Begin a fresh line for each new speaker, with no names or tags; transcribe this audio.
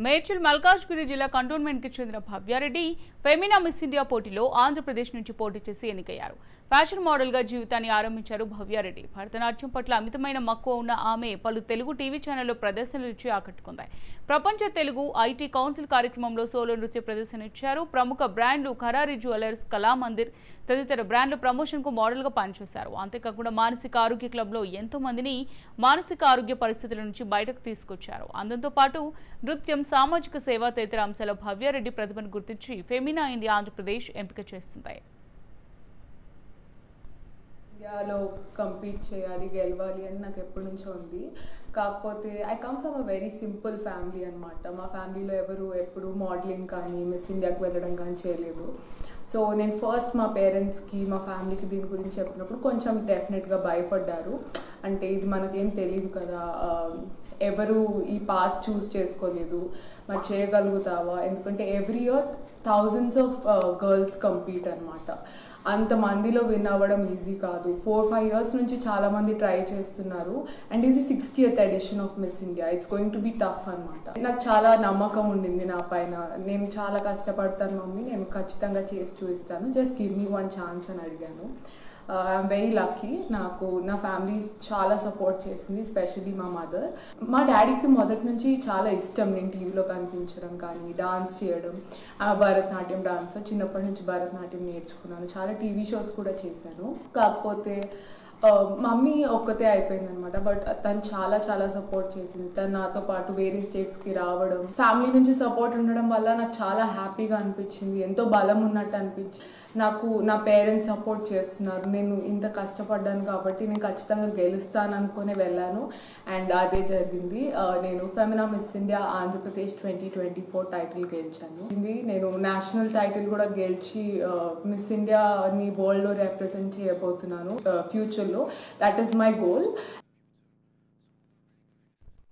మేడ్చల్ మల్కాజ్గిరి జిల్లా కంటోన్మెంట్ కి చెందిన భవ్యారెడ్డి ఫెమినా మిస్ ఇండియా పోటీలో ఆంధ్రప్రదేశ్ నుంచి పోటీ చేసి ఎన్నికయ్యారు. ఫ్యాషన్ మోడల్ గా జీవితాన్ని ఆరంభించారు భవ్యారెడ్డి. భరతనాట్యం పట్ల అమితమైన మక్కువ ఉన్న ఆమె పలు తెలుగు టీవీ ఛానల్లో ప్రదర్శనలు ఇచ్చి ఆకట్టుకుంది. ప్రపంచ తెలుగు ఐటీ కౌన్సిల్ కార్యక్రమంలో సోలో నృత్య ప్రదర్శన ఇచ్చారు. ప్రముఖ బ్రాండ్లు ఖరారీ జ్యువెలర్స్, కళామందిర్ తదితర బ్రాండ్ల ప్రమోషన్ కు మోడల్ గా పనిచేశారు. అంతేకాకుండా మానసిక ఆరోగ్య క్లబ్ లో ఎంతో మందిని మానసిక ఆరోగ్య పరిస్థితుల నుంచి బయటకు తీసుకొచ్చారు. అందుతో పాటు నృత్యం, సామాజిక సేవ తదితర అంశాల భవ్యారెడ్డి ప్రతిభను గుర్తించి ఫెమినా ఇండియా ఆంధ్రప్రదేశ్ ఎంపిక చేస్తుంది.
ఇండియాలో కంపీట్ చేయాలి, గెలవాలి అని నాకు ఎప్పటి నుంచో ఉంది. కాకపోతే I come from a very simple family అనమాట. మా ఫ్యామిలీలో ఎవరు ఎప్పుడు మోడలింగ్ కానీ మిస్ ఇండియాకి వెళ్ళడం కానీ చేయలేదు. సో నేను ఫస్ట్ మా పేరెంట్స్కి, మా ఫ్యామిలీకి దీని గురించి చెప్పినప్పుడు కొంచెం డెఫినెట్గా భయపడ్డారు. అంటే ఇది మనకేం తెలియదు కదా, ఎవరు ఈ పాత్ చూస్ చేసుకోలేదు, మరి చేయగలుగుతావా? ఎందుకంటే every year thousands of girls compete అనమాట. అంతమందిలో విన్ అవ్వడం ఈజీ కాదు. 4-5 years నుంచి చాలామంది ట్రై చేస్తున్నారు. అండ్ ఇది 60th edition of miss India. It's going to be tough అనమాట. నాకు చాలా నమ్మకం ఉండింది నా పైన. నేను చాలా కష్టపడతాను మమ్మీ, నేను ఖచ్చితంగా చేసి చూపిస్తాను, just give me one chance అని అడిగాను. I'm very lucky. నాకు నా ఫ్యామిలీ చాలా సపోర్ట్ చేసింది, ఎస్పెషల్లీ మా మదర్. మా డాడీకి మొదటి నుంచి చాలా ఇష్టం నేను టీవీలో కనిపించడం కానీ, డాన్స్ చేయడం. భరతనాట్యం డాన్స్ చిన్నప్పటి నుంచి భరతనాట్యం నేర్చుకున్నాను. చాలా టీవీ షోస్ కూడా చేశాను. కాకపోతే మమ్మీ ఒక్కతే అయిపోయిందనమాట. బట్ తను చాలా చాలా సపోర్ట్ చేసింది. తను నాతో పాటు వేరే స్టేట్స్కి రావడం, ఫ్యామిలీ నుంచి సపోర్ట్ ఉండడం వల్ల నాకు చాలా హ్యాపీగా అనిపించింది. ఎంతో బలం ఉన్నట్టు అనిపించింది. నాకు నా పేరెంట్స్ సపోర్ట్ చేస్తున్నారు, నేను ఇంత కష్టపడ్డాను కాబట్టి నేను ఖచ్చితంగా గెలుస్తాను అనుకునే వెళ్ళాను. అండ్ అదే జరిగింది. నేను Femina Miss India Andhra Pradesh 2024 title గెలిచాను. నేను నేషనల్ టైటిల్ కూడా గెలిచి మిస్ ఇండియాని వరల్డ్లో రిప్రజెంట్ చేయబోతున్నాను ఫ్యూచర్లో. That is my goal.